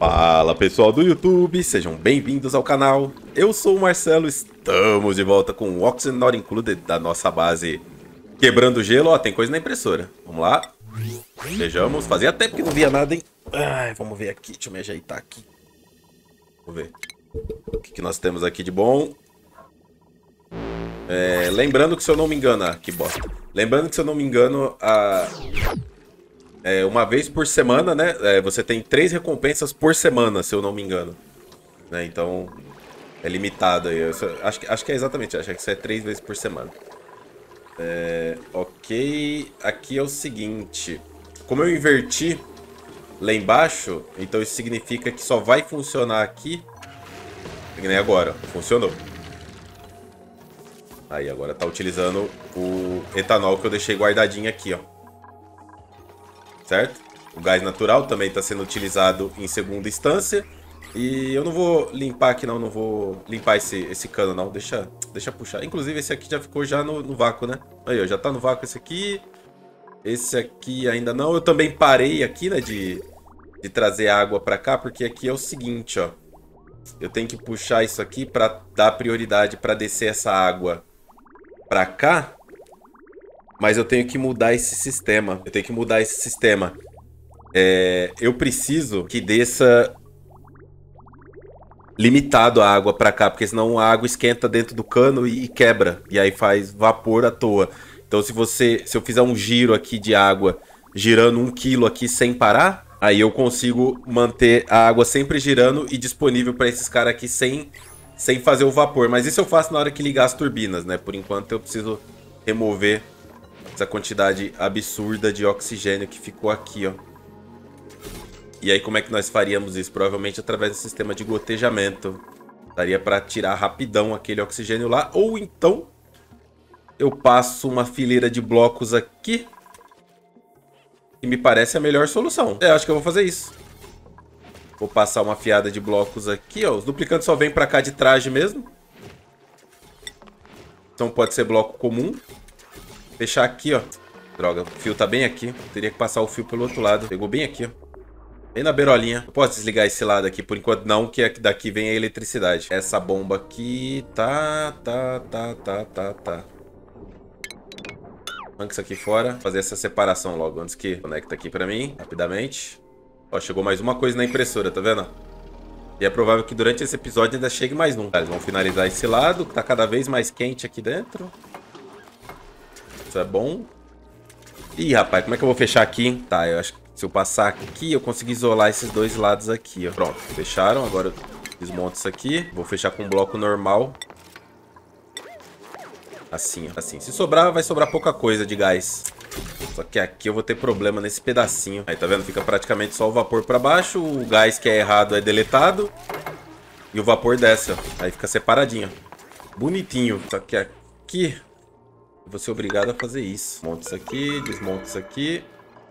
Fala pessoal do YouTube, sejam bem-vindos ao canal. Eu sou o Marcelo, estamos de volta com o Oxygen Not Included da nossa base Quebrando Gelo. Ó, tem coisa na impressora, vamos lá. Vejamos, fazia tempo que não via nada, hein. Ai, vamos ver aqui, deixa eu me ajeitar aqui. Vamos ver o que nós temos aqui de bom. Lembrando que, se eu não me engano, que bosta. Lembrando que, se eu não me engano, uma vez por semana, né? Você tem 3 recompensas por semana, se eu não me engano. Né? Então, é limitado aí. Acho que é exatamente, acho que isso é 3 vezes por semana. Ok, aqui é o seguinte. Como eu inverti lá embaixo, então isso significa que só vai funcionar aqui. Que nem agora, funcionou. Aí, agora tá utilizando o etanol que eu deixei guardadinho aqui, ó. Certo? O gás natural também está sendo utilizado em segunda instância. E eu não vou limpar aqui não, não vou limpar esse cano não, deixa puxar. Inclusive esse aqui já ficou já no vácuo, né? Aí, ó, já tá no vácuo esse aqui. Esse aqui ainda não. Eu também parei aqui, né, de trazer água para cá, porque aqui é o seguinte, ó. Eu tenho que puxar isso aqui para dar prioridade para descer essa água para cá. Mas eu tenho que mudar esse sistema. Eu preciso que desça limitado a água pra cá, porque senão a água esquenta dentro do cano e quebra. E aí faz vapor à toa. Então se eu fizer um giro aqui de água, girando 1 kg aqui sem parar, aí eu consigo manter a água sempre girando e disponível para esses caras aqui sem fazer o vapor. Mas isso eu faço na hora que ligar as turbinas, né? Por enquanto eu preciso remover essa quantidade absurda de oxigênio que ficou aqui, ó. E aí como é que nós faríamos isso? Provavelmente através do sistema de gotejamento. Daria para tirar rapidão aquele oxigênio lá. Ou então eu passo uma fileira de blocos aqui. E me parece a melhor solução. Acho que eu vou fazer isso. Vou passar uma fiada de blocos aqui, ó. Os duplicantes só vêm para cá de traje mesmo. Então pode ser bloco comum. Fechar aqui, ó. Droga, o fio tá bem aqui. Teria que passar o fio pelo outro lado. Pegou bem aqui, ó. Bem na beirolinha. Eu posso desligar esse lado aqui por enquanto não, que daqui vem a eletricidade. Essa bomba aqui tá. Arranca isso aqui fora. Fazer essa separação logo antes que conecta aqui pra mim, rapidamente. Ó, chegou mais uma coisa na impressora, tá vendo? E é provável que durante esse episódio ainda chegue mais um. Tá, eles vão finalizar esse lado, que tá cada vez mais quente aqui dentro. Isso é bom. Ih, rapaz, como é que eu vou fechar aqui? Tá, eu acho que se eu passar aqui, eu consigo isolar esses dois lados aqui, ó. Pronto, fecharam. Agora eu desmonto isso aqui. Vou fechar com um bloco normal. Assim, ó. Assim. Se sobrar, vai sobrar pouca coisa de gás. Só que aqui eu vou ter problema nesse pedacinho. Aí, tá vendo? Fica praticamente só o vapor pra baixo. O gás que é errado é deletado. E o vapor desce, ó. Aí fica separadinho, ó. Bonitinho. Só que aqui eu vou ser obrigado a fazer isso. Monta isso aqui, desmonta isso aqui.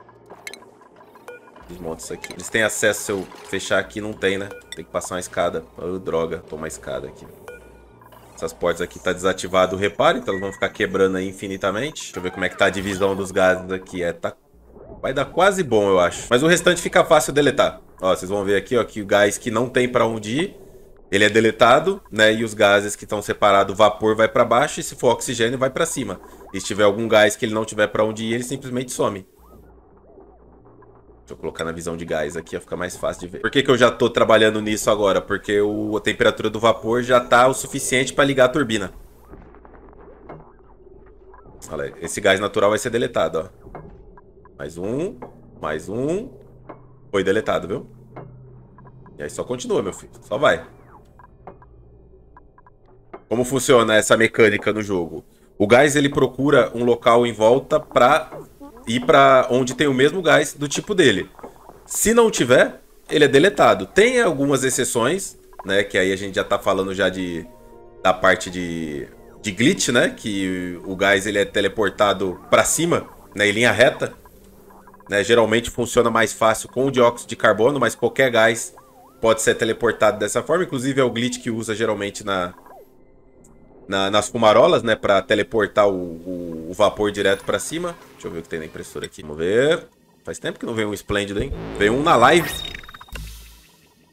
Desmonta isso aqui. Eles têm acesso, se eu fechar aqui, não tem, né? Tem que passar uma escada. Oh, droga, toma uma escada aqui. Essas portas aqui tá desativado o reparo, então elas vão ficar quebrando aí infinitamente. Deixa eu ver como é que tá a divisão dos gases aqui. Vai dar quase bom, eu acho. Mas o restante fica fácil deletar. Ó, vocês vão ver aqui, ó, que o gás que não tem pra onde ir, ele é deletado, né? E os gases que estão separados, o vapor vai pra baixo, e se for oxigênio, vai pra cima. E se tiver algum gás que ele não tiver pra onde ir, ele simplesmente some. Deixa eu colocar na visão de gás aqui, ó, fica mais fácil de ver. Por que eu já tô trabalhando nisso agora? Porque a temperatura do vapor já tá o suficiente para ligar a turbina. Olha aí, esse gás natural vai ser deletado, ó. Mais um, mais um. Foi deletado, viu? E aí só continua, meu filho. Só vai. Como funciona essa mecânica no jogo? O gás, ele procura um local em volta pra ir pra onde tem o mesmo gás do tipo dele. Se não tiver, ele é deletado. Tem algumas exceções, né? Que aí a gente já tá falando já da parte de glitch, né? Que o gás, ele é teleportado pra cima, né? Em linha reta. Né? Geralmente funciona mais fácil com o dióxido de carbono, mas qualquer gás pode ser teleportado dessa forma. Inclusive é o glitch que usa geralmente nas fumarolas, né? Pra teleportar o vapor direto pra cima. Deixa eu ver o que tem na impressora aqui. Vamos ver. Faz tempo que não veio um esplêndido, hein? Veio um na live.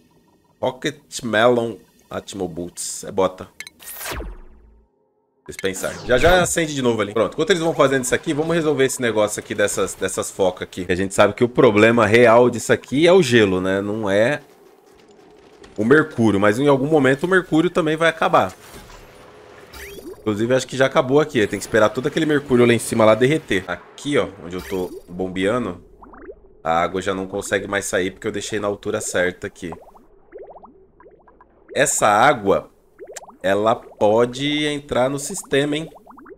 Rocket Melon Atmoboots. É bota. Dispensar. Já já acende de novo ali. Pronto. Enquanto eles vão fazendo isso aqui, vamos resolver esse negócio aqui dessas focas aqui. A gente sabe que o problema real disso aqui é o gelo, né? Não é o mercúrio. Mas em algum momento o mercúrio também vai acabar. Inclusive, acho que já acabou aqui. Tem que esperar todo aquele mercúrio lá em cima lá derreter. Aqui, ó, onde eu tô bombeando, a água já não consegue mais sair porque eu deixei na altura certa aqui. Essa água, ela pode entrar no sistema, hein?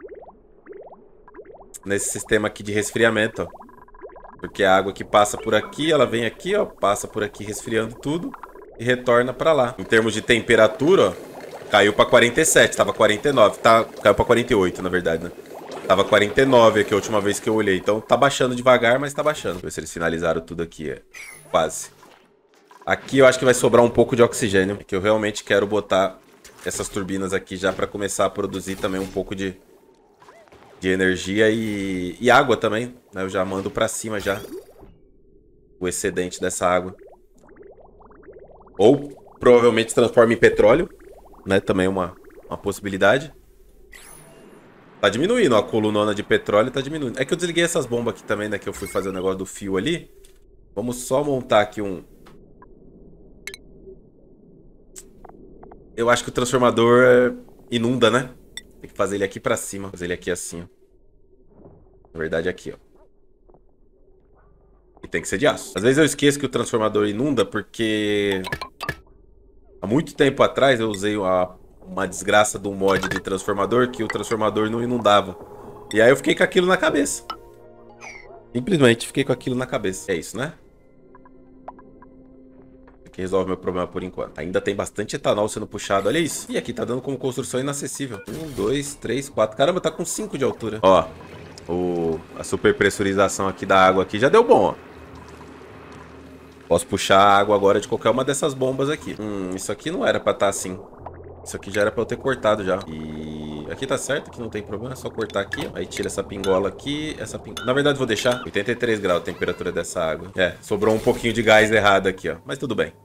Nesse sistema aqui de resfriamento, ó. Porque a água que passa por aqui, ela vem aqui, ó, passa por aqui resfriando tudo e retorna pra lá. Em termos de temperatura, ó, caiu pra 47, tava 49, caiu pra 48, na verdade, né? Tava 49 aqui a última vez que eu olhei. Então tá baixando devagar, mas tá baixando. Deixa eu ver se eles finalizaram tudo aqui, quase. Aqui eu acho que vai sobrar um pouco de oxigênio, que eu realmente quero botar essas turbinas aqui já pra começar a produzir também um pouco de energia e água também, né? Eu já mando pra cima já o excedente dessa água. Ou provavelmente transforma em petróleo, né? Também uma possibilidade. Tá diminuindo, ó, a colunona de petróleo tá diminuindo. É que eu desliguei essas bombas aqui também, né? Que eu fui fazer o negócio do fio ali. Vamos só montar aqui um... Eu acho que o transformador inunda, né? Tem que fazer ele aqui pra cima. Fazer ele aqui assim, ó. Na verdade, aqui, ó. E tem que ser de aço. Às vezes eu esqueço que o transformador inunda porque... Há muito tempo atrás eu usei uma desgraça de um mod de transformador que o transformador não inundava. E aí eu fiquei com aquilo na cabeça. Simplesmente fiquei com aquilo na cabeça. É isso, né? Que resolve meu problema por enquanto. Ainda tem bastante etanol sendo puxado, olha isso. E aqui tá dando como construção inacessível. 1, 2, 3, 4. Caramba, tá com 5 de altura. Ó, a superpressurização aqui da água aqui já deu bom, ó. Posso puxar a água agora de qualquer uma dessas bombas aqui. Isso aqui não era pra estar assim. Isso aqui já era pra eu ter cortado já. E aqui tá certo, aqui não tem problema. É só cortar aqui, ó. Aí tira essa pingola aqui. Na verdade, vou deixar 83 graus a temperatura dessa água. É, sobrou um pouquinho de gás errado aqui, ó. Mas tudo bem.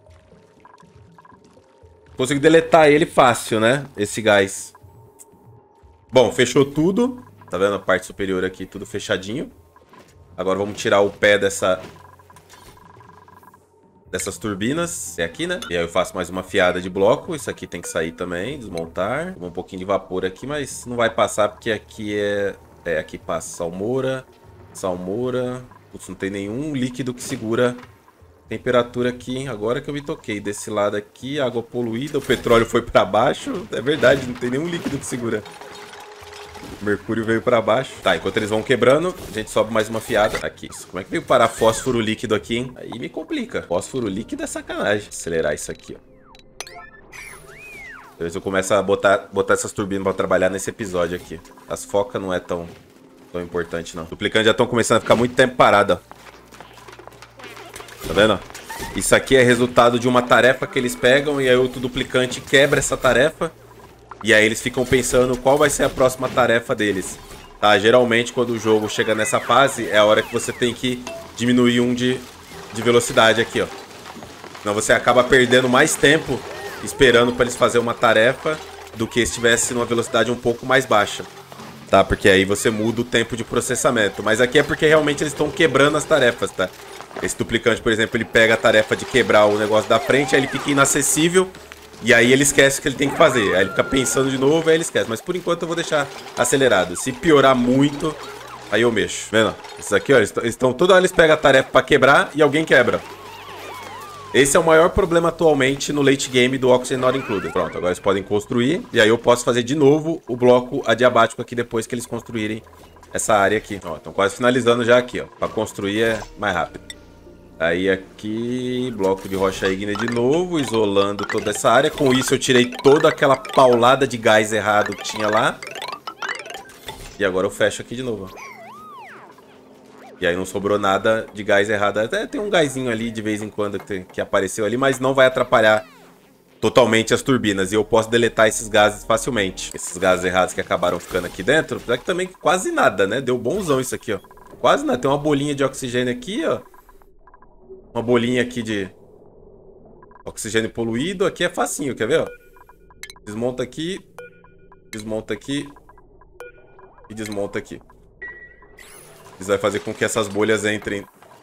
Consigo deletar ele fácil, né? Esse gás. Bom, fechou tudo. Tá vendo a parte superior aqui? Tudo fechadinho. Agora vamos tirar o pé dessas turbinas. É aqui, né? E aí eu faço mais uma fiada de bloco. Isso aqui tem que sair também, desmontar. Um pouquinho de vapor aqui, mas não vai passar porque aqui aqui passa salmoura. Salmoura. Putz, não tem nenhum líquido que segura temperatura aqui, hein? Agora que eu me toquei. Desse lado aqui, água poluída. O petróleo foi pra baixo. É verdade, não tem nenhum líquido que segura. O mercúrio veio pra baixo. Tá, enquanto eles vão quebrando, a gente sobe mais uma fiada. Aqui. Como é que veio parar fósforo líquido aqui, hein? Aí me complica. Fósforo líquido é sacanagem. Acelerar isso aqui, ó. Depois eu começo a botar essas turbinas pra trabalhar nesse episódio aqui. As focas não é tão importante, não. Os duplicantes já estão começando a ficar muito tempo parado, ó. Tá vendo? Isso aqui é resultado de uma tarefa que eles pegam e aí outro duplicante quebra essa tarefa. E aí eles ficam pensando qual vai ser a próxima tarefa deles. Tá? Geralmente quando o jogo chega nessa fase é a hora que você tem que diminuir de velocidade aqui, ó. Senão você acaba perdendo mais tempo esperando para eles fazer uma tarefa do que se estivesse numa velocidade um pouco mais baixa. Tá? Porque aí você muda o tempo de processamento. Mas aqui é porque realmente eles estão quebrando as tarefas, tá? Esse duplicante, por exemplo, ele pega a tarefa de quebrar o negócio da frente, aí ele fica inacessível. E aí ele esquece o que ele tem que fazer. Aí ele fica pensando de novo, aí ele esquece. Mas por enquanto eu vou deixar acelerado. Se piorar muito, aí eu mexo. Vendo? Esses aqui, ó, eles estão... Toda hora eles pegam a tarefa pra quebrar e alguém quebra. Esse é o maior problema atualmente no late game do Oxygen Not Included. Pronto, agora eles podem construir. E aí eu posso fazer de novo o bloco adiabático aqui depois que eles construírem essa área aqui. Ó, estão quase finalizando já aqui, ó. Pra construir é mais rápido. Aí aqui, bloco de rocha ígnea de novo, isolando toda essa área. Com isso eu tirei toda aquela paulada de gás errado que tinha lá. E agora eu fecho aqui de novo. E aí não sobrou nada de gás errado. Até tem um gásinho ali de vez em quando que apareceu ali, mas não vai atrapalhar totalmente as turbinas. E eu posso deletar esses gases facilmente. Esses gases errados que acabaram ficando aqui dentro. Apesar que também quase nada, né? Deu bonzão isso aqui, ó. Quase nada. Tem uma bolinha de oxigênio aqui, ó. Uma bolinha aqui Oxigênio poluído. Aqui é facinho, quer ver? Ó? Desmonta aqui. Desmonta aqui. E desmonta aqui. Isso vai fazer com que essas bolhas entrem.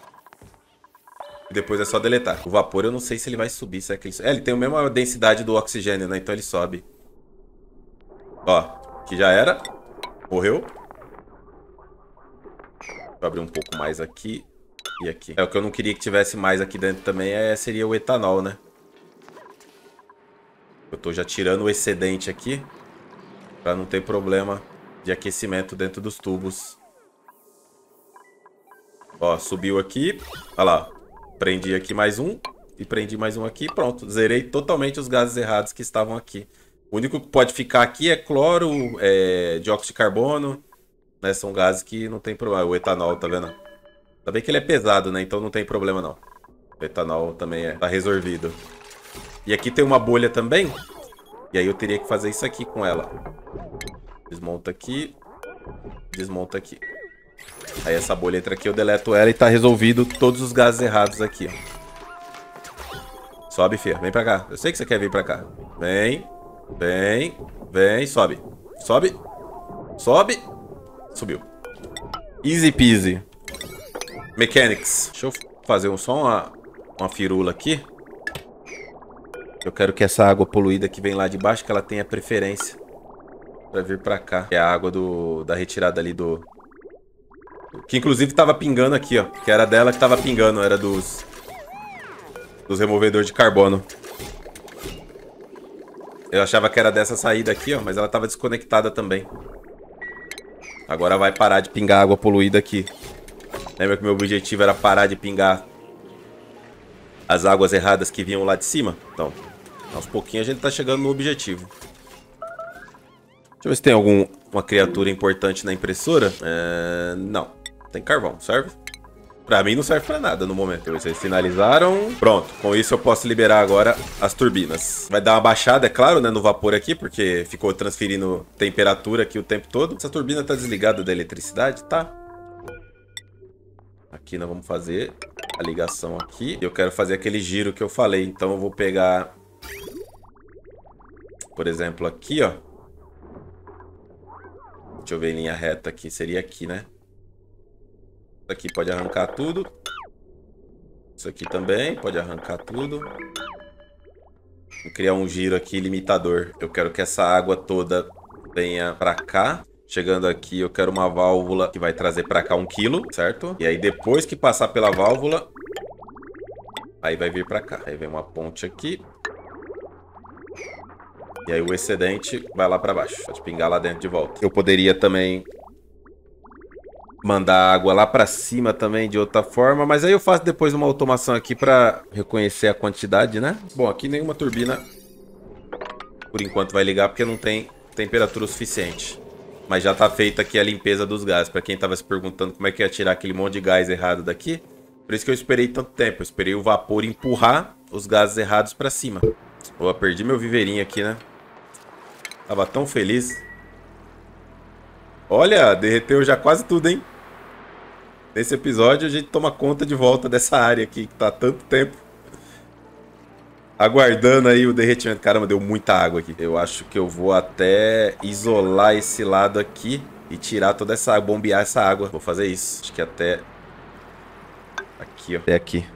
E depois é só deletar. O vapor eu não sei se ele vai subir. Será que ele... ele tem a mesma densidade do oxigênio, né? Então ele sobe. Ó, aqui já era. Morreu. Vou abrir um pouco mais aqui e aqui. O que eu não queria que tivesse mais aqui dentro também seria o etanol, né? Eu tô já tirando o excedente aqui pra não ter problema de aquecimento dentro dos tubos. Ó, subiu aqui. Olha lá. Prendi aqui mais um. E prendi mais um aqui. Pronto. Zerei totalmente os gases errados que estavam aqui. O único que pode ficar aqui é cloro, dióxido de carbono. Né? São gases que não tem problema. O etanol, tá vendo? Ainda bem que ele é pesado, né? Então não tem problema, não. O etanol também tá resolvido. E aqui tem uma bolha também. E aí eu teria que fazer isso aqui com ela. Desmonta aqui. Desmonta aqui. Aí essa bolha entra aqui, eu deleto ela e tá resolvido todos os gases errados aqui, ó. Sobe, Fê. Vem pra cá. Eu sei que você quer vir pra cá. Vem. Vem. Vem. Sobe. Sobe. Sobe. Subiu. Easy peasy. Mechanics. Deixa eu fazer só uma firula aqui. Eu quero que essa água poluída que vem lá de baixo, que ela tenha preferência pra vir pra cá. Que é a água da retirada ali do... Que inclusive tava pingando aqui, ó. Que era dela que tava pingando. Era dos removedores de carbono. Eu achava que era dessa saída aqui, ó. Mas ela tava desconectada também. Agora vai parar de pingar água poluída aqui. Lembra que meu objetivo era parar de pingar as águas erradas que vinham lá de cima? Então, aos pouquinhos a gente tá chegando no objetivo. Deixa eu ver se tem alguma criatura importante na impressora. Não. Tem carvão, serve? Pra mim não serve pra nada no momento. Vocês finalizaram. Pronto. Com isso eu posso liberar agora as turbinas. Vai dar uma baixada, é claro, né, no vapor aqui, porque ficou transferindo temperatura aqui o tempo todo. Essa turbina tá desligada da eletricidade? Tá. Aqui nós vamos fazer a ligação aqui. Eu quero fazer aquele giro que eu falei. Então eu vou pegar, por exemplo, aqui, ó. Deixa eu ver em linha reta aqui. Seria aqui, né? Isso aqui pode arrancar tudo. Isso aqui também pode arrancar tudo. Vou criar um giro aqui limitador. Eu quero que essa água toda venha pra cá. Chegando aqui, eu quero uma válvula que vai trazer pra cá 1 quilo, certo? E aí depois que passar pela válvula, aí vai vir pra cá. Aí vem uma ponte aqui. E aí o excedente vai lá pra baixo. Pode pingar lá dentro de volta. Eu poderia também mandar água lá pra cima também de outra forma. Mas aí eu faço depois uma automação aqui pra reconhecer a quantidade, né? Bom, aqui nenhuma turbina por enquanto vai ligar porque não tem temperatura suficiente. Mas já tá feita aqui a limpeza dos gases. Pra quem tava se perguntando como é que ia tirar aquele monte de gás errado daqui. Por isso que eu esperei tanto tempo. Eu esperei o vapor empurrar os gases errados pra cima. Pô, perdi meu viveirinho aqui, né? Tava tão feliz. Olha, derreteu já quase tudo, hein? Nesse episódio a gente toma conta de volta dessa área aqui, que tá há tanto tempo aguardando aí o derretimento. Caramba, deu muita água aqui. Eu acho que eu vou até isolar esse lado aqui e tirar toda essa água, bombear essa água. Vou fazer isso. Acho que até aqui, ó. Até aqui.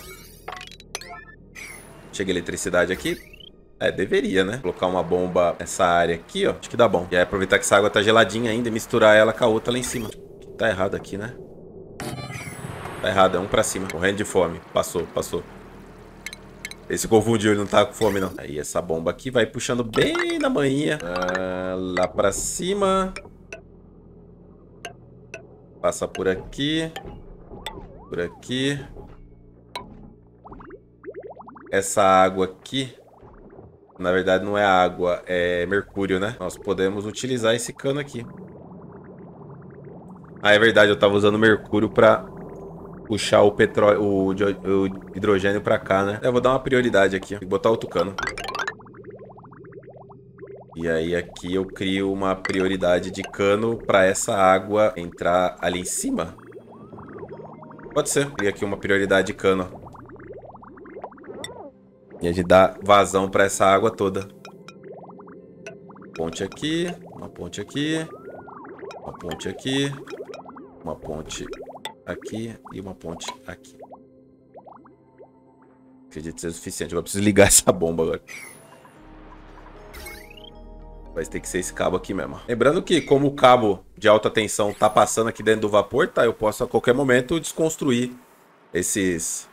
Chega a eletricidade aqui. Deveria, né? Colocar uma bomba nessa área aqui, ó. Acho que dá bom. E aí aproveitar que essa água tá geladinha ainda e misturar ela com a outra lá em cima. Tá errado aqui, né? Tá errado, é um pra cima. Morrendo de fome. Passou, passou. Esse confundiu, ele não tá com fome, não. Aí essa bomba aqui vai puxando bem na manhinha. Lá pra cima. Passa por aqui. Por aqui. Essa água aqui, na verdade não é água, é mercúrio, né? Nós podemos utilizar esse cano aqui. É verdade, eu tava usando mercúrio pra puxar o petróleo, o hidrogênio pra cá, né? Eu vou dar uma prioridade aqui, vou botar outro cano. E aí aqui eu crio uma prioridade de cano pra essa água entrar ali em cima. Pode ser. Cria aqui uma prioridade de cano. E a gente dá vazão pra essa água toda. Ponte aqui, uma ponte aqui, uma ponte aqui, uma ponte aqui e uma ponte aqui. Acredito ser o suficiente. Agora preciso ligar essa bomba agora. Vai ter que ser esse cabo aqui mesmo. Lembrando que como o cabo de alta tensão tá passando aqui dentro do vapor, tá? Eu posso a qualquer momento desconstruir esses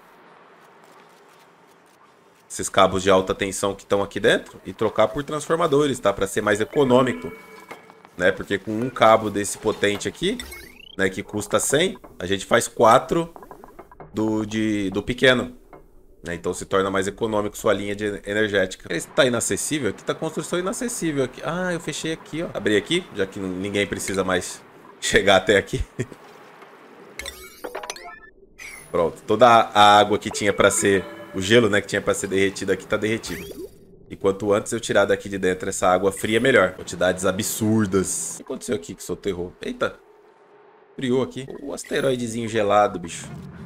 cabos de alta tensão que estão aqui dentro e trocar por transformadores, tá? Para ser mais econômico, né? Porque com um cabo desse potente aqui, né, que custa 100, a gente faz 4 do pequeno, né? Então se torna mais econômico sua linha de energética. Esse tá inacessível? Aqui tá construção inacessível aqui. Ah, eu fechei aqui, ó. Abri aqui, já que ninguém precisa mais chegar até aqui. Pronto, toda a água que tinha para ser o gelo, né, que tinha para ser derretido aqui, tá derretido. E quanto antes eu tirar daqui de dentro essa água fria, melhor. Quantidades absurdas. O que aconteceu aqui que soterrou? Eita. Friou aqui. O asteroidezinho gelado, bicho.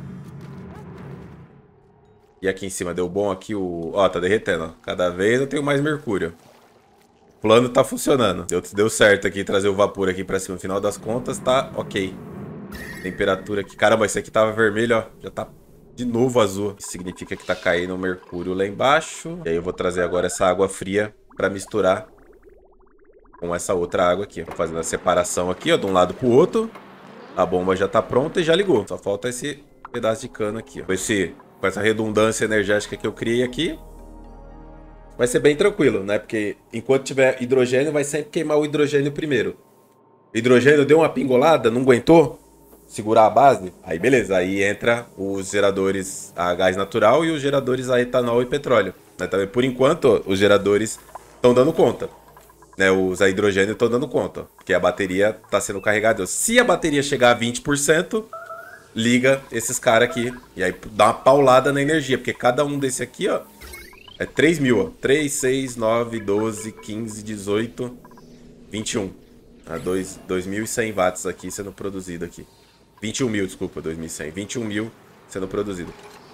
E aqui em cima, deu bom aqui o... Ó, tá derretendo, ó. Cada vez eu tenho mais mercúrio. O plano tá funcionando. Deu certo aqui, trazer o vapor aqui pra cima. No final das contas, tá ok. Temperatura aqui. Caramba, esse aqui tava vermelho, ó. Já tá... de novo azul. Isso significa que tá caindo o mercúrio lá embaixo. E aí eu vou trazer agora essa água fria pra misturar com essa outra água aqui. Vou fazendo a separação aqui, ó, de um lado pro outro. A bomba já tá pronta e já ligou. Só falta esse pedaço de cano aqui, ó. Com essa redundância energética que eu criei aqui, vai ser bem tranquilo, né? Porque enquanto tiver hidrogênio, vai sempre queimar o hidrogênio primeiro. O hidrogênio deu uma pingolada, não aguentou segurar a base, aí beleza, aí entra os geradores a gás natural e os geradores a etanol e petróleo, né? Também por enquanto os geradores estão dando conta, né? Os a hidrogênio estão dando conta, porque a bateria está sendo carregada. Se a bateria chegar a 20%, liga esses caras aqui e aí dá uma paulada na energia, porque cada um desse aqui, ó, é 3.000, ó, 3, 6, 9, 12, 15, 18, 21, a 2.100 watts aqui sendo produzido aqui. 21 mil, desculpa, 2.100. 21 mil sendo produzido.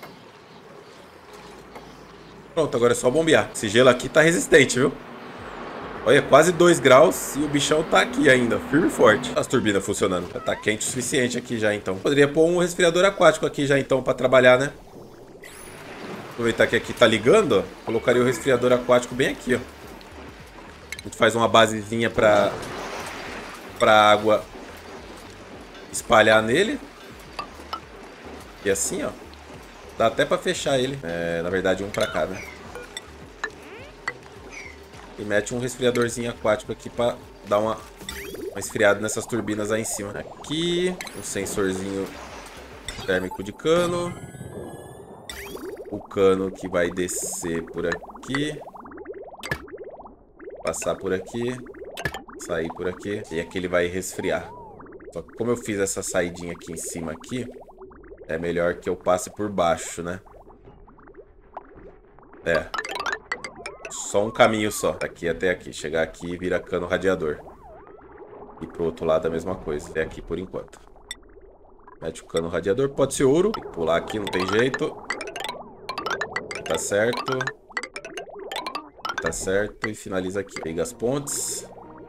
Pronto, agora é só bombear. Esse gelo aqui tá resistente, viu? Olha, quase 2 graus e o bichão tá aqui ainda, firme e forte. As turbinas funcionando. Já tá quente o suficiente aqui já, então. Poderia pôr um resfriador aquático aqui já, então, pra trabalhar, né? Aproveitar que aqui tá ligando, ó. Colocaria o resfriador aquático bem aqui, ó. A gente faz uma basezinha pra água espalhar nele. E assim, ó. Dá até pra fechar ele. É, na verdade, um pra cá, né? E mete um resfriadorzinho aquático aqui pra dar uma esfriada nessas turbinas aí em cima. Aqui, um sensorzinho térmico de cano. O cano que vai descer por aqui. Passar por aqui. Sair por aqui. E aqui ele vai resfriar. Só que como eu fiz essa saidinha aqui em cima aqui, é melhor que eu passe por baixo, né? É. Só um caminho só. Daqui até aqui. Chegar aqui e vira cano radiador. E pro outro lado a mesma coisa. Até aqui por enquanto. Mete o cano radiador. Pode ser ouro. Tem que pular aqui, não tem jeito. Tá certo. Tá certo. E finaliza aqui. Pega as pontes.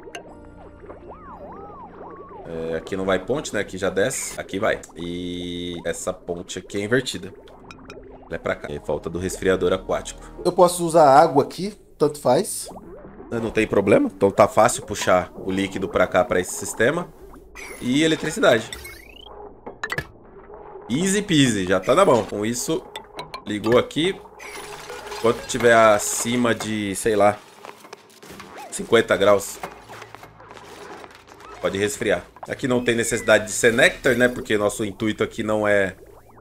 É, aqui não vai ponte, né? Aqui já desce. Aqui vai. E essa ponte aqui é invertida. Ela é pra cá. E falta do resfriador aquático. Eu posso usar água aqui, tanto faz. Não tem problema. Então tá fácil puxar o líquido pra cá, pra esse sistema. E eletricidade. Easy peasy. Já tá na mão. Com isso, ligou aqui. Quando tiver acima de, sei lá, 50 graus, pode resfriar. Aqui não tem necessidade de ser néctar, né? Porque nosso intuito aqui não é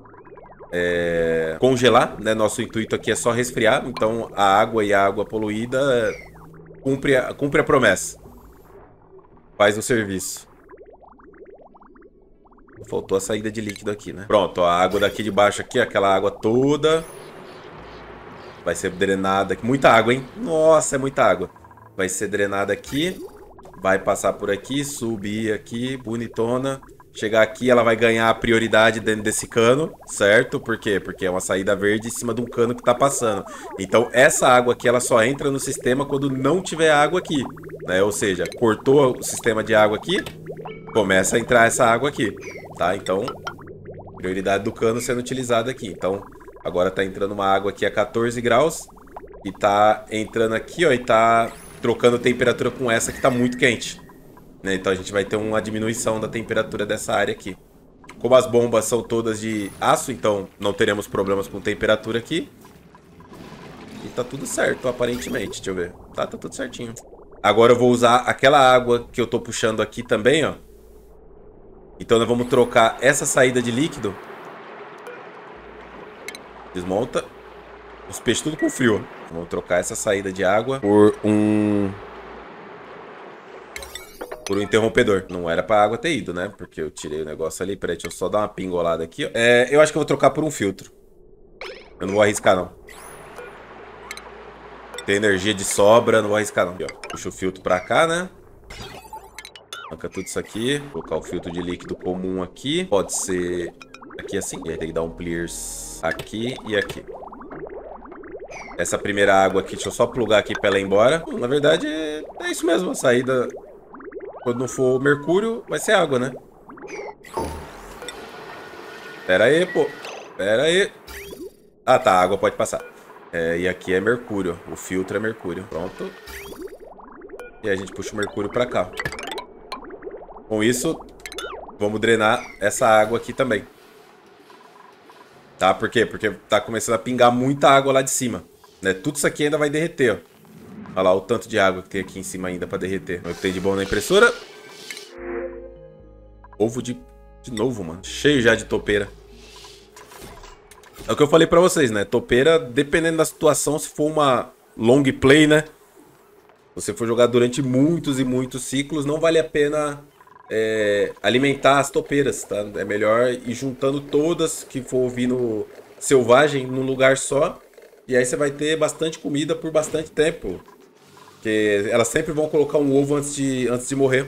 congelar, né? Nosso intuito aqui é só resfriar. Então a água e a água poluída cumpre a promessa. Faz o serviço. Faltou a saída de líquido aqui, né? Pronto, ó, a água daqui de baixo aqui, aquela água toda vai ser drenada aqui. Muita água, hein? Nossa, é muita água. Vai ser drenada aqui. Vai passar por aqui, subir aqui, bonitona. chegar aqui, ela vai ganhar a prioridade dentro desse cano, certo? Por quê? Porque é uma saída verde em cima de um cano que tá passando. Então, essa água aqui, ela só entra no sistema quando não tiver água aqui, né? Ou seja, cortou o sistema de água aqui, começa a entrar essa água aqui, tá? Então, prioridade do cano sendo utilizada aqui. Então, agora tá entrando uma água aqui a 14 graus e tá entrando aqui, ó, e tá trocando temperatura com essa que tá muito quente. Então a gente vai ter uma diminuição da temperatura dessa área aqui. Como as bombas são todas de aço, então não teremos problemas com temperatura aqui. E tá tudo certo, aparentemente. Deixa eu ver. Tá tudo certinho. Agora eu vou usar aquela água que eu tô puxando aqui também, ó. Então nós vamos trocar essa saída de líquido. Desmonta. Os peixes tudo com frio. Vamos trocar essa saída de água por um interrompedor. Não era pra água ter ido, né? Porque eu tirei o negócio ali. Peraí, deixa eu só dar uma pingolada aqui, ó. Eu acho que eu vou trocar por um filtro. Eu não vou arriscar, não. Tem energia de sobra, não vou arriscar, não. Aqui, ó. Puxa o filtro pra cá, né? Arranca tudo isso aqui. Vou colocar o filtro de líquido comum aqui. Pode ser aqui assim. E aí tem que dar um clears aqui e aqui. Essa primeira água aqui, deixa eu só plugar aqui pra ela ir embora. Na verdade, é isso mesmo. A saída... Quando não for mercúrio, vai ser água, né? Pera aí, pô. Pera aí. Ah, tá. A água pode passar. E aqui é mercúrio. O filtro é mercúrio. Pronto. E a gente puxa o mercúrio pra cá. Com isso, vamos drenar essa água aqui também. Tá? Por quê? Porque tá começando a pingar muita água lá de cima. Né? Tudo isso aqui ainda vai derreter, ó. Olha lá o tanto de água que tem aqui em cima ainda pra derreter. O que tem de bom na impressora? Ovo de novo, mano. Cheio já de topeira. É o que eu falei pra vocês, né? Topeira, dependendo da situação, se for uma long play, né? Se você for jogar durante muitos e muitos ciclos, não vale a pena alimentar as topeiras, tá? É melhor ir juntando todas que for vindo selvagem num lugar só. E aí você vai ter bastante comida por bastante tempo. Porque elas sempre vão colocar um ovo antes de morrer.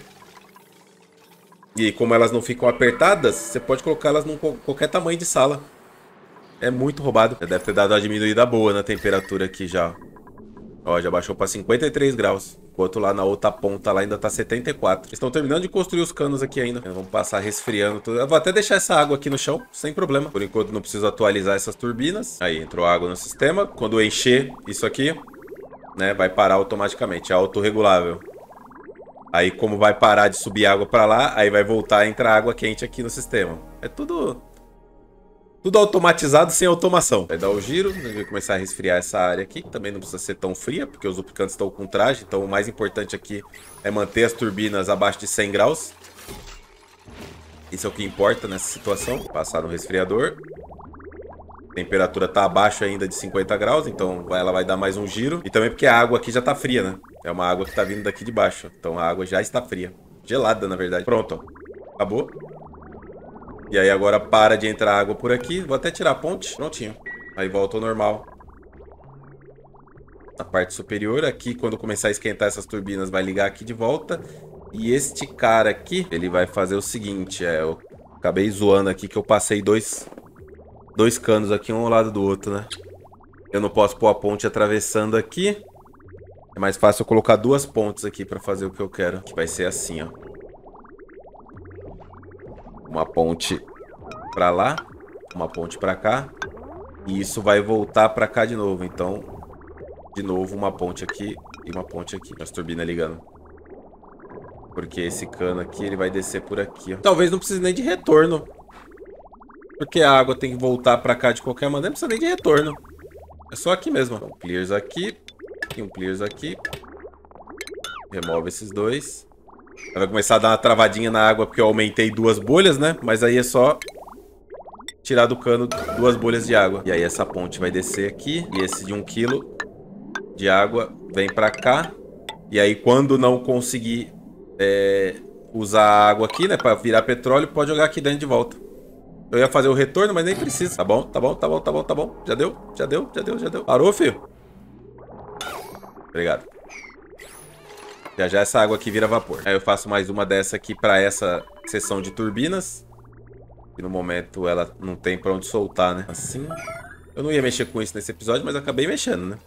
E como elas não ficam apertadas, você pode colocá-las em qualquer tamanho de sala. É muito roubado. Já deve ter dado uma diminuída boa na temperatura aqui já. Ó, já baixou para 53 graus. Enquanto lá na outra ponta lá ainda tá 74. Eles estão terminando de construir os canos aqui ainda. Vamos passar resfriando tudo. Eu vou até deixar essa água aqui no chão, sem problema. Por enquanto não preciso atualizar essas turbinas. Aí entrou água no sistema. Quando eu encher isso aqui, né, vai parar automaticamente. É autorregulável. Aí como vai parar de subir água para lá, aí vai voltar a entrar água quente aqui no sistema. É tudo automatizado sem automação. Vai dar o giro, vai começar a resfriar essa área aqui. Também não precisa ser tão fria, porque os duplicantes estão com traje. Então o mais importante aqui é manter as turbinas abaixo de 100 graus. Isso é o que importa nessa situação. Passar no resfriador. A temperatura está abaixo ainda de 50 graus, então ela vai dar mais um giro. E também porque a água aqui já está fria, né? É uma água que está vindo daqui de baixo. Então a água já está fria. Gelada, na verdade. Pronto, ó. Acabou. E aí agora para de entrar água por aqui. Vou até tirar a ponte. Prontinho. Aí volta ao normal. Na parte superior aqui, quando começar a esquentar essas turbinas, vai ligar aqui de volta. E este cara aqui, ele vai fazer o seguinte. Eu acabei zoando aqui que eu passei dois canos aqui, um ao lado do outro, né? Eu não posso pôr a ponte atravessando aqui. É mais fácil eu colocar duas pontes aqui pra fazer o que eu quero. Que vai ser assim, ó. Uma ponte pra lá, uma ponte pra cá. E isso vai voltar pra cá de novo. Então, de novo, uma ponte aqui e uma ponte aqui. As turbinas ligando. Porque esse cano aqui, ele vai descer por aqui, ó. Talvez não precise nem de retorno. Porque a água tem que voltar pra cá de qualquer maneira. Não precisa nem de retorno. É só aqui mesmo. Então, clears aqui. E um clears aqui. Remove esses dois. Vai começar a dar uma travadinha na água porque eu aumentei 2 bolhas, né? Mas aí é só tirar do cano 2 bolhas de água. E aí essa ponte vai descer aqui. E esse de 1 quilo de água vem pra cá. E aí quando não conseguir usar a água aqui, né? Pra virar petróleo, pode jogar aqui dentro de volta. Eu ia fazer o retorno, mas nem precisa. Tá bom, tá bom, tá bom, tá bom, tá bom. Já deu, já deu, já deu, já deu. Parou, filho? Obrigado. Já já essa água aqui vira vapor. Aí eu faço mais uma dessa aqui pra essa seção de turbinas. E no momento ela não tem pra onde soltar, né? Assim. Eu não ia mexer com isso nesse episódio, mas acabei mexendo, né?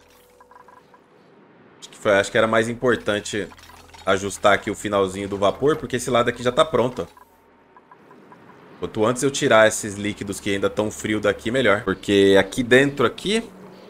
Acho que era mais importante ajustar aqui o finalzinho do vapor, porque esse lado aqui já tá pronto, ó. Quanto antes eu tirar esses líquidos que ainda estão frios daqui, melhor. Porque aqui dentro, aqui,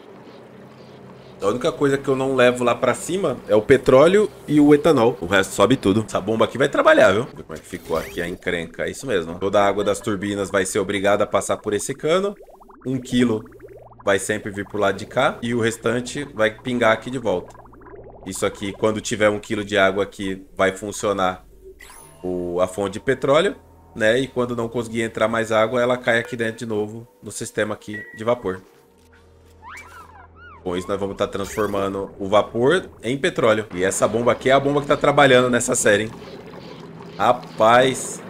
a única coisa que eu não levo lá pra cima é o petróleo e o etanol. O resto sobe tudo. Essa bomba aqui vai trabalhar, viu? Ver como é que ficou aqui a encrenca. É isso mesmo. Toda a água das turbinas vai ser obrigada a passar por esse cano. 1 quilo vai sempre vir pro lado de cá. E o restante vai pingar aqui de volta. Isso aqui, quando tiver 1 quilo de água aqui, vai funcionar a fonte de petróleo, né? E quando não conseguir entrar mais água, ela cai aqui dentro de novo no sistema aqui de vapor. Com isso, nós vamos estar transformando o vapor em petróleo. E essa bomba aqui é a bomba que está trabalhando nessa série, hein? Rapaz.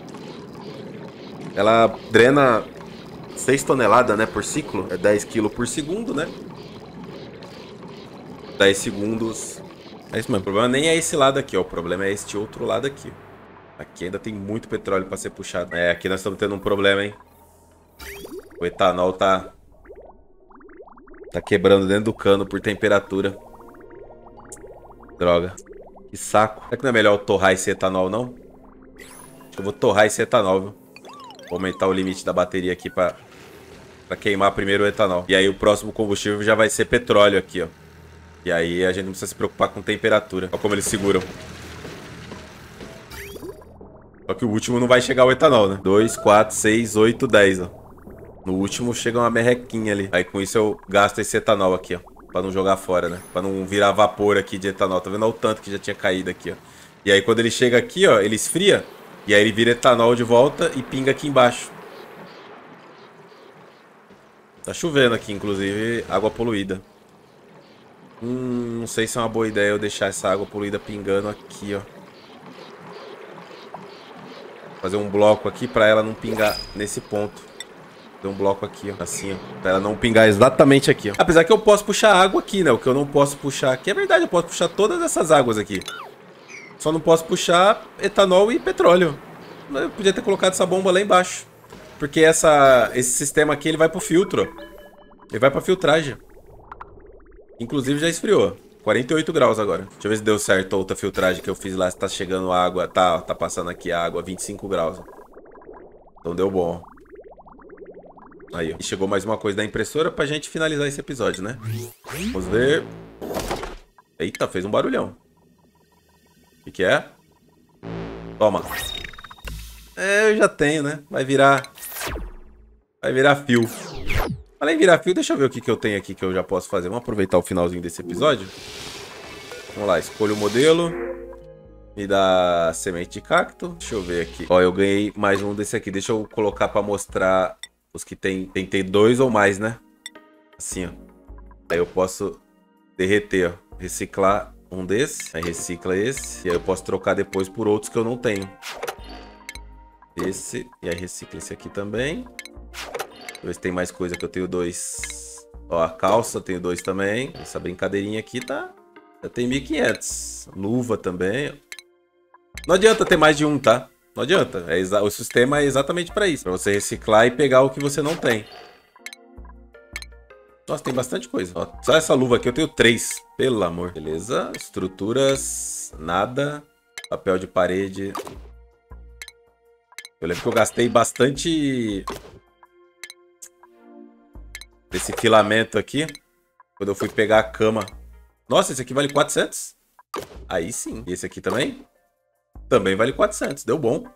Ela drena 6 toneladas, né, por ciclo. É 10 kg por segundo, né? 10 segundos. É isso mesmo. O problema nem é esse lado aqui, ó. O problema é este outro lado aqui. Aqui ainda tem muito petróleo para ser puxado. É, aqui nós estamos tendo um problema, hein? O etanol tá quebrando dentro do cano por temperatura. Droga. Que saco. Será que não é melhor eu torrar esse etanol, não? Acho que eu vou torrar esse etanol, viu? Vou aumentar o limite da bateria aqui pra queimar primeiro o etanol. E aí o próximo combustível já vai ser petróleo aqui, ó. E aí a gente não precisa se preocupar com temperatura. Olha como eles seguram. Só que o último não vai chegar o etanol, né? 2, 4, 6, 8, 10, ó. No último chega uma merrequinha ali. Aí com isso eu gasto esse etanol aqui, ó. Pra não jogar fora, né? Pra não virar vapor aqui de etanol. Tá vendo? Olha o tanto que já tinha caído aqui, ó. E aí quando ele chega aqui, ó, ele esfria. E aí ele vira etanol de volta e pinga aqui embaixo. Tá chovendo aqui, inclusive, água poluída. Não sei se é uma boa ideia eu deixar essa água poluída pingando aqui, ó. Fazer um bloco aqui pra ela não pingar nesse ponto. Fazer um bloco aqui, ó. Assim, ó. Pra ela não pingar exatamente aqui, ó. Apesar que eu posso puxar água aqui, né? O que eu não posso puxar aqui é verdade. Eu posso puxar todas essas águas aqui. Só não posso puxar etanol e petróleo. Eu podia ter colocado essa bomba lá embaixo. Porque esse sistema aqui, ele vai pro filtro, ó. Ele vai pra filtragem. Inclusive já esfriou. 48 graus agora. Deixa eu ver se deu certo a outra filtragem que eu fiz lá. Se tá chegando água. Tá passando aqui a água. 25 graus. Então deu bom. Aí, ó. E chegou mais uma coisa da impressora pra gente finalizar esse episódio, né? Vamos ver. Eita, fez um barulhão. O que é? Toma. É, eu já tenho, né? Vai virar fio. Além de virar fio, deixa eu ver o que eu tenho aqui que eu já posso fazer. Vamos aproveitar o finalzinho desse episódio. Vamos lá, escolha o modelo. Me dá semente de cacto. Deixa eu ver aqui. Ó, eu ganhei mais um desse aqui. Deixa eu colocar pra mostrar os que tem que ter 2 ou mais, né? Assim, ó. Aí eu posso derreter, ó. Reciclar um desse. Aí recicla esse. E aí eu posso trocar depois por outros que eu não tenho. Esse. E aí recicla esse aqui também. Deixa eu ver se tem mais coisa que eu tenho 2. Ó, a calça, tenho 2 também. Essa brincadeirinha aqui tá... Já tem 1.500. Luva também. Não adianta ter mais de um, tá? Não adianta. O sistema é exatamente pra isso. Pra você reciclar e pegar o que você não tem. Nossa, tem bastante coisa. Ó, só essa luva aqui eu tenho 3. Pelo amor. Beleza. Estruturas. Nada. Papel de parede. Eu lembro que eu gastei bastante... desse filamento aqui. Quando eu fui pegar a cama. Nossa, esse aqui vale 400? Aí sim. E esse aqui também? Também vale 400. Deu bom.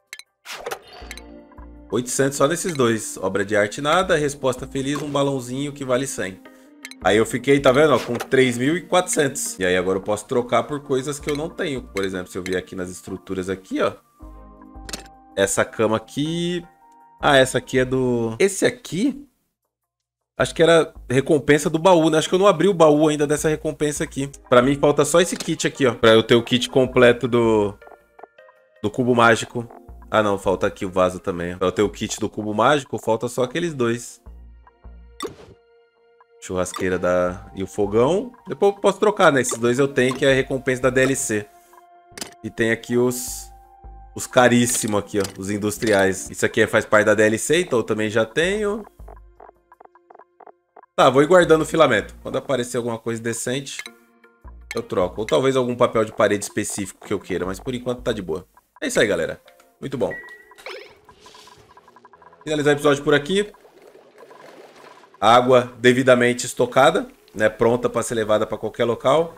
800 só nesses 2. Obra de arte nada. Resposta feliz. Um balãozinho que vale 100. Aí eu fiquei, tá vendo? Ó, com 3.400. E aí agora eu posso trocar por coisas que eu não tenho. Por exemplo, se eu vier aqui nas estruturas aqui, ó. Essa cama aqui... Ah, essa aqui é do... Esse aqui... Acho que era recompensa do baú, né? Acho que eu não abri o baú ainda dessa recompensa aqui. Pra mim falta só esse kit aqui, ó. Pra eu ter o kit completo do cubo mágico. Ah, não. Falta aqui o vaso também. Pra eu ter o kit do cubo mágico, falta só aqueles 2. Churrasqueira e o fogão. Depois eu posso trocar, né? Esses 2 eu tenho, que é a recompensa da DLC. E tem aqui os os caríssimos aqui, ó. Os industriais. Isso aqui faz parte da DLC, então eu também já tenho. Tá, vou ir guardando o filamento. Quando aparecer alguma coisa decente, eu troco. Ou talvez algum papel de parede específico que eu queira, mas por enquanto tá de boa. É isso aí, galera. Muito bom. Finalizar o episódio por aqui. Água devidamente estocada, né? Pronta para ser levada para qualquer local.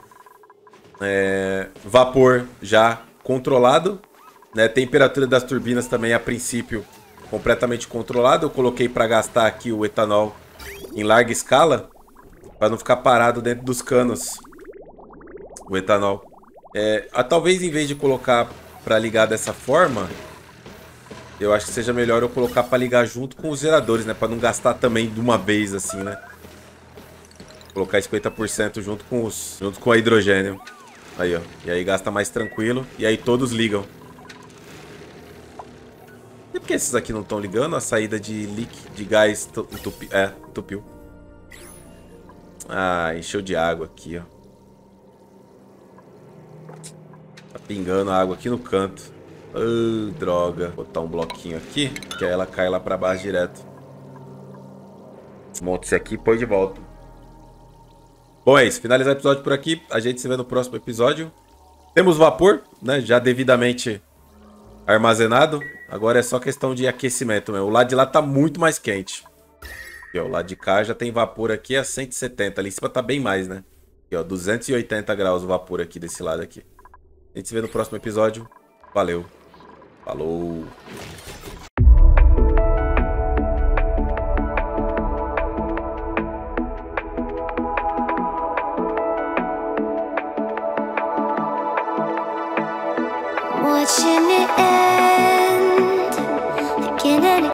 Vapor já controlado, né? Temperatura das turbinas também, a princípio, completamente controlada. Eu coloquei para gastar aqui o etanol em larga escala, para não ficar parado dentro dos canos o etanol. Talvez em vez de colocar para ligar dessa forma, eu acho que seja melhor eu colocar para ligar junto com os geradores, né? Para não gastar também de uma vez assim, né? Colocar 50% junto com a hidrogênio. Aí, ó. E aí gasta mais tranquilo. E aí todos ligam. E por que esses aqui não estão ligando? A saída de gás entupiu. Ah, encheu de água aqui, ó. Tá pingando a água aqui no canto. Droga. Vou botar um bloquinho aqui, que aí ela cai lá pra baixo direto. Monta esse aqui e põe de volta. Bom, é isso. Finalizar o episódio por aqui. A gente se vê no próximo episódio. Temos vapor, né? Já devidamente armazenado. Agora é só questão de aquecimento mesmo. O lado de lá tá muito mais quente. Aqui, ó, o lado de cá já tem vapor aqui a 170. Ali em cima tá bem mais, né? Aqui, ó, 280 graus o vapor aqui desse lado aqui. A gente se vê no próximo episódio. Valeu. Falou. Watching it end again and again.